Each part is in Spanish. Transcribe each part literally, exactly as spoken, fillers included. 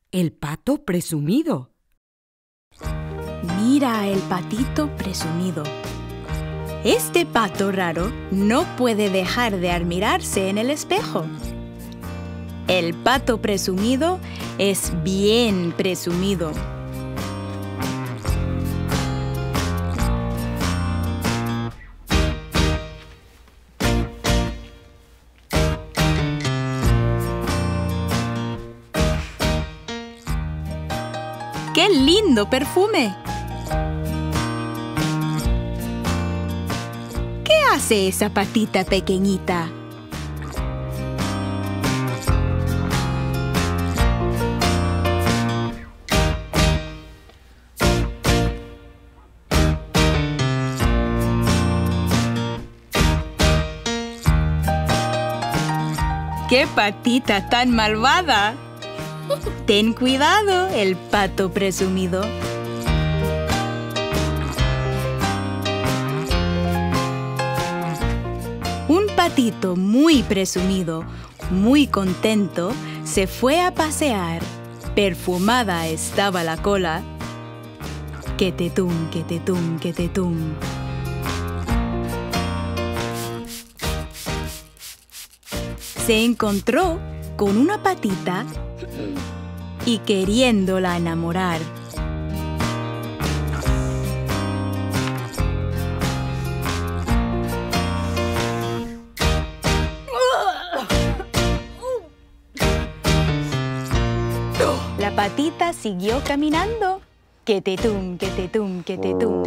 el pato presumido. Mira el patito presumido. Este pato raro no puede dejar de admirarse en el espejo. El pato presumido es bien presumido. ¡Qué lindo perfume! ¿Qué hace esa patita pequeñita? ¡Qué patita tan malvada! Ten cuidado, el pato presumido. Un patito muy presumido, muy contento, se fue a pasear. Perfumada estaba la cola. Quetetum, quetetum, quetetum. Se encontró con una patita y queriéndola enamorar. La patita siguió caminando. Quetetum, quetetum, quetetum.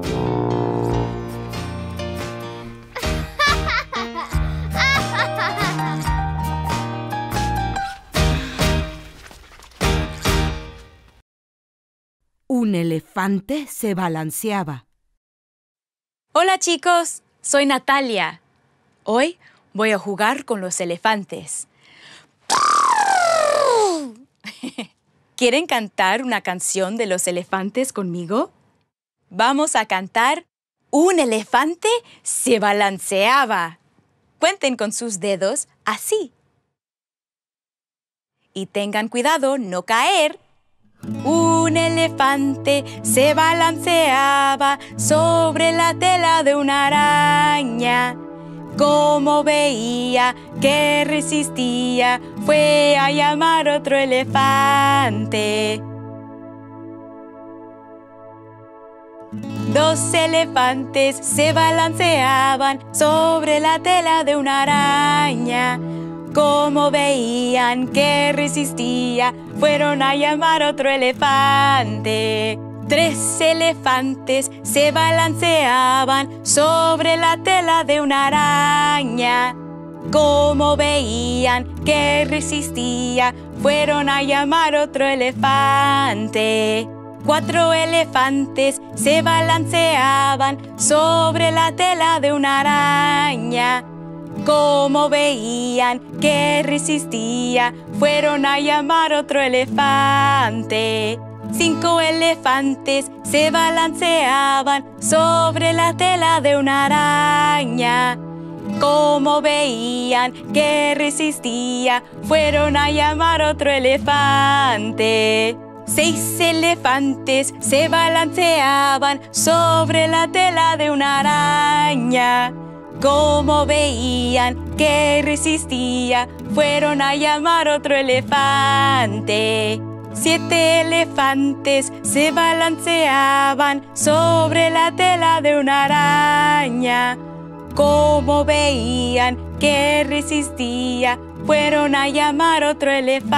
Un elefante se balanceaba. Hola chicos, soy Natalia. Hoy voy a jugar con los elefantes. ¿Quieren cantar una canción de los elefantes conmigo? Vamos a cantar Un elefante se balanceaba. Cuenten con sus dedos así. Y tengan cuidado no caer. Un elefante se balanceaba sobre la tela de una araña. Como veía que resistía, fue a llamar otro elefante. Dos elefantes se balanceaban sobre la tela de una araña. Como veían que resistía, fueron a llamar otro elefante. Tres elefantes se balanceaban sobre la tela de una araña. Como veían que resistía, fueron a llamar otro elefante. Cuatro elefantes se balanceaban sobre la tela de una araña. Como veían que resistía, fueron a llamar otro elefante. Cinco elefantes se balanceaban sobre la tela de una araña. Como veían que resistía, fueron a llamar otro elefante. Seis elefantes se balanceaban sobre la tela de una araña. Como veían que resistía, fueron a llamar otro elefante. Siete elefantes se balanceaban sobre la tela de una araña. Como veían que resistía, fueron a llamar otro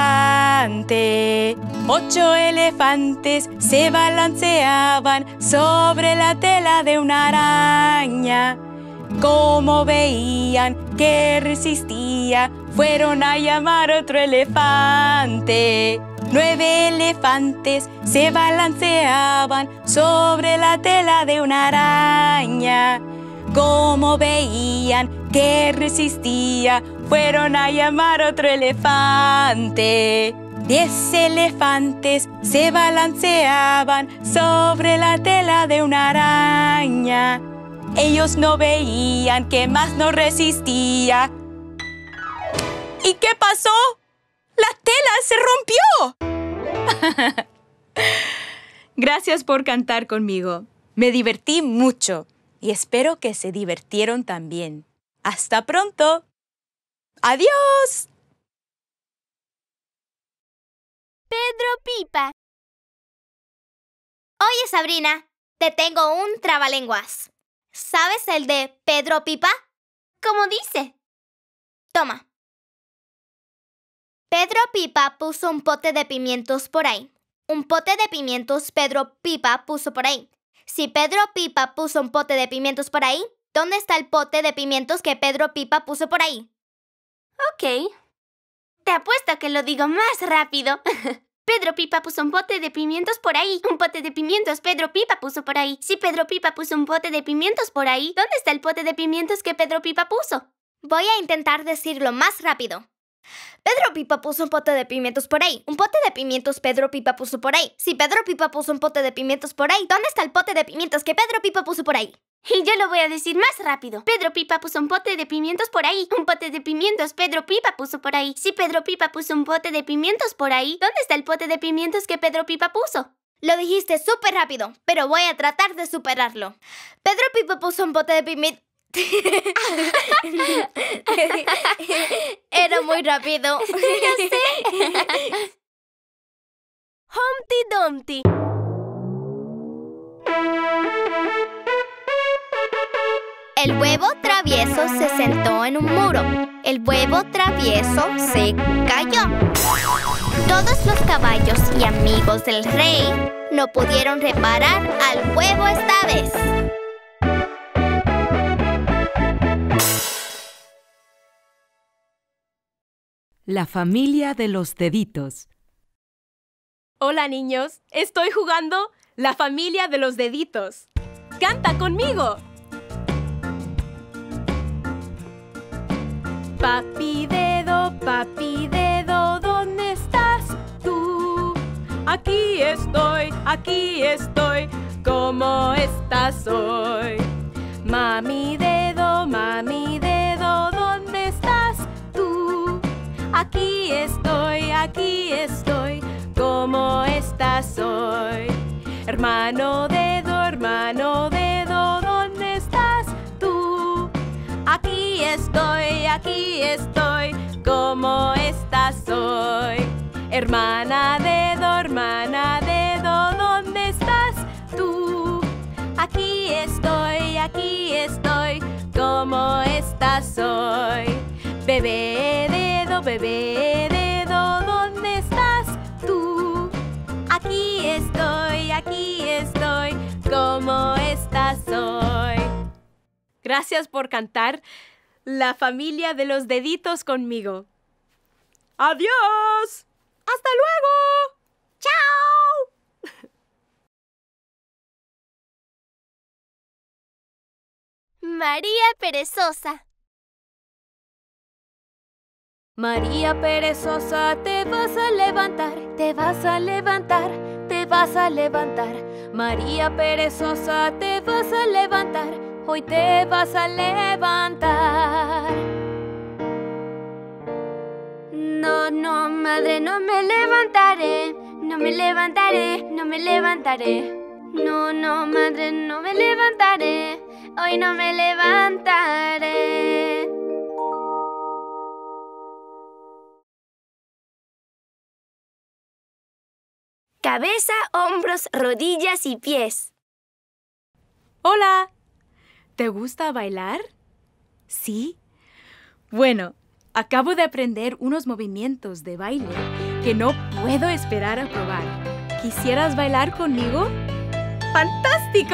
elefante. Ocho elefantes se balanceaban sobre la tela de una araña. Como veían que resistía, fueron a llamar otro elefante. Nueve elefantes se balanceaban sobre la tela de una araña. Como veían que resistía, fueron a llamar otro elefante. Diez elefantes se balanceaban sobre la tela de una araña. Ellos no veían que más no resistía. ¿Y qué pasó? ¡La tela se rompió! Gracias por cantar conmigo. Me divertí mucho y espero que se divirtieron también. ¡Hasta pronto! ¡Adiós! Pedro Pipa. Oye, Sabrina, te tengo un trabalenguas. ¿Sabes el de Pedro Pipa? ¿Cómo dice? Toma. Pedro Pipa puso un pote de pimientos por ahí. Un pote de pimientos Pedro Pipa puso por ahí. Si Pedro Pipa puso un pote de pimientos por ahí, ¿dónde está el pote de pimientos que Pedro Pipa puso por ahí? Ok. Te apuesto que lo digo más rápido. Pedro Pipa puso un pote de pimientos por ahí. Un pote de pimientos Pedro Pipa puso por ahí. Si Pedro Pipa puso un pote de pimientos por ahí, ¿dónde está el pote de pimientos que Pedro Pipa puso? Voy a intentar decirlo más rápido. Pedro Pipa puso un pote de pimientos por ahí. Un pote de pimientos Pedro Pipa puso por ahí. Si Pedro Pipa puso un pote de pimientos por ahí, ¿dónde está el pote de pimientos que Pedro Pipa puso por ahí? Y yo lo voy a decir más rápido. Pedro Pipa puso un pote de pimientos por ahí. Un pote de pimientos Pedro Pipa puso por ahí. Si Pedro Pipa puso un pote de pimientos por ahí, ¿dónde está el pote de pimientos que Pedro Pipa puso? Lo dijiste súper rápido, pero voy a tratar de superarlo. Pedro Pipa puso un pote de pimientos... Era muy rápido. Ya sé. Humpty Dumpty. El huevo travieso se sentó en un muro. El huevo travieso se cayó. Todos los caballos y amigos del rey no pudieron reparar al huevo esta vez. La familia de los deditos. Hola, niños. Estoy jugando La familia de los deditos. ¡Canta conmigo! Papi dedo, papi dedo, ¿dónde estás tú? Aquí estoy, aquí estoy, ¿cómo estás hoy? Mami dedo, mami dedo, ¿dónde estás tú? Aquí estoy, aquí estoy, ¿cómo estás hoy? Hermano dedo, hermano dedo, ¿dónde estás tú? Aquí estoy, aquí estoy, ¿cómo estás hoy? Hermana dedo, hermana dedo, ¿dónde estás tú? Aquí estoy, aquí estoy, ¿cómo estás hoy? Bebé dedo, bebé dedo, ¿dónde estás tú? Aquí estoy, aquí estoy, ¿cómo estás hoy? Gracias por cantar La familia de los deditos conmigo. ¡Adiós! ¡Hasta luego! ¡Chao! María Perezosa. María perezosa, te vas a levantar, te vas a levantar, te vas a levantar. María perezosa, te vas a levantar, hoy te vas a levantar. No, no, madre, no me levantaré. No me levantaré, no me levantaré. No, no, madre, no me levantaré. Hoy no me levantaré. Cabeza, hombros, rodillas y pies. Hola. ¿Te gusta bailar? ¿Sí? Bueno, acabo de aprender unos movimientos de baile que no puedo esperar a probar. ¿Quisieras bailar conmigo? ¡Fantástico!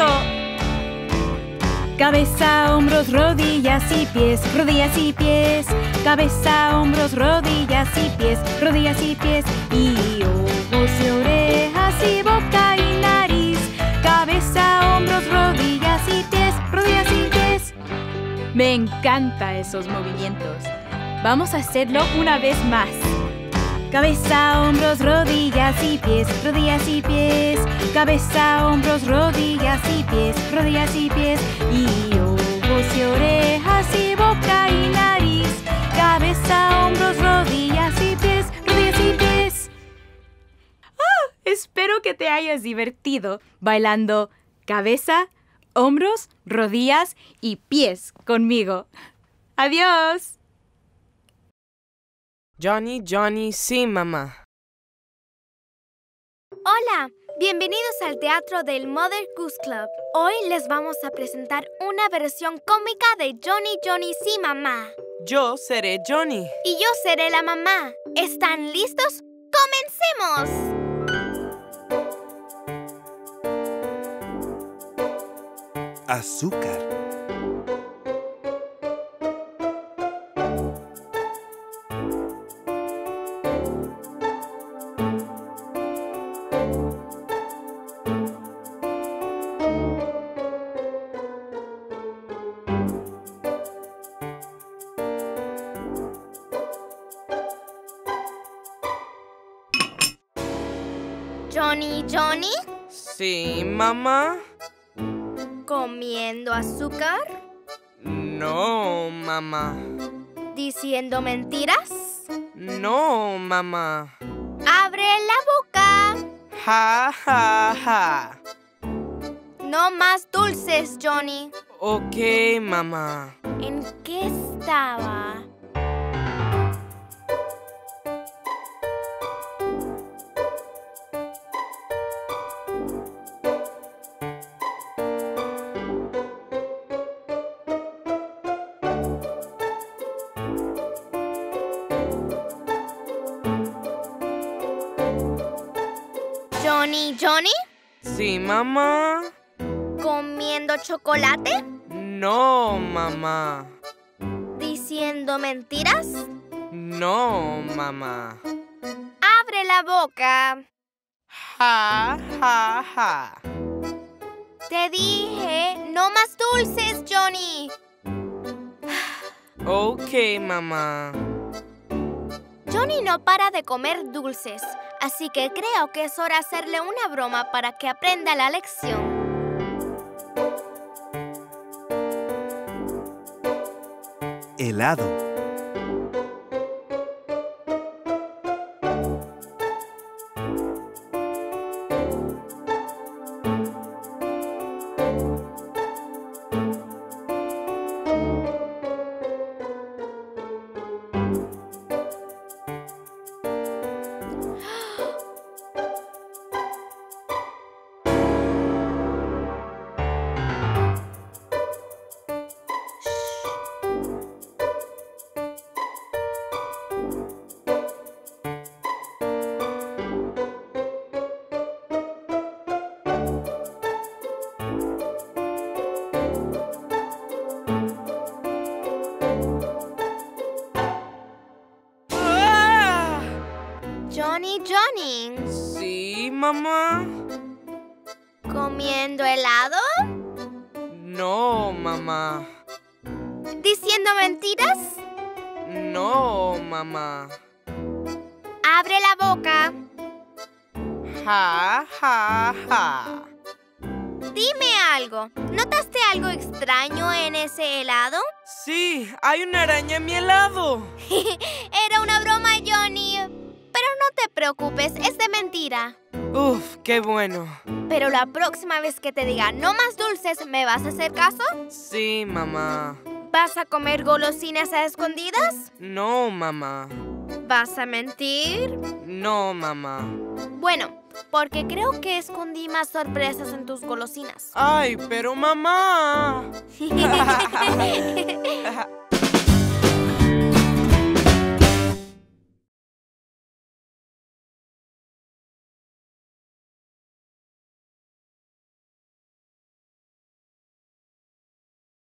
Cabeza, hombros, rodillas y pies, rodillas y pies. Cabeza, hombros, rodillas y pies, rodillas y pies. Y ojos y orejas y boca y nariz. Cabeza, hombros, rodillas y pies, rodillas y pies. Me encantan esos movimientos. Vamos a hacerlo una vez más. Cabeza, hombros, rodillas y pies, rodillas y pies. Cabeza, hombros, rodillas y pies, rodillas y pies. Y ojos y orejas y boca y nariz. Cabeza, hombros, rodillas y pies, rodillas y pies. ¡Ah! Espero que te hayas divertido bailando cabeza, hombros, rodillas y pies conmigo. ¡Adiós! Johnny, Johnny, sí, mamá. Hola, bienvenidos al teatro del Mother Goose Club. Hoy les vamos a presentar una versión cómica de Johnny, Johnny, sí, mamá. Yo seré Johnny. Y yo seré la mamá. ¿Están listos? ¡Comencemos! Azúcar. Johnny, Johnny, Sí, mamá. comiendo azúcar, No, mamá. diciendo mentiras. No, mamá. ¡Abre la boca! Ja, ja, ja. No más dulces, Johnny. Ok, mamá. ¿En qué estaba? Johnny, Johnny, Sí, mamá. comiendo chocolate, No, mamá. diciendo mentiras. No, mamá. Abre la boca. Ja, ja, ja. Te dije, no más dulces, Johnny. Ok, mamá. Johnny no para de comer dulces, así que creo que es hora de hacerle una broma para que aprenda la lección. Helado. ¡Ah! Johnny, Johnny, Sí, mamá. ¿comiendo helado? No, mamá. ¿Diciendo mentiras? No, mamá. Abre la boca. Ja, ja, ja. Dime algo. ¿Notaste algo extraño en ese helado? Sí, hay una araña en mi helado. Era una broma, Johnny. Pero no te preocupes, es de mentira. Uf, qué bueno. Pero la próxima vez que te diga no más dulces, ¿me vas a hacer caso? Sí, mamá. ¿Vas a comer golosinas a escondidas? No, mamá. ¿Vas a mentir? No, mamá. Bueno, porque creo que escondí más sorpresas en tus golosinas. Ay, pero mamá.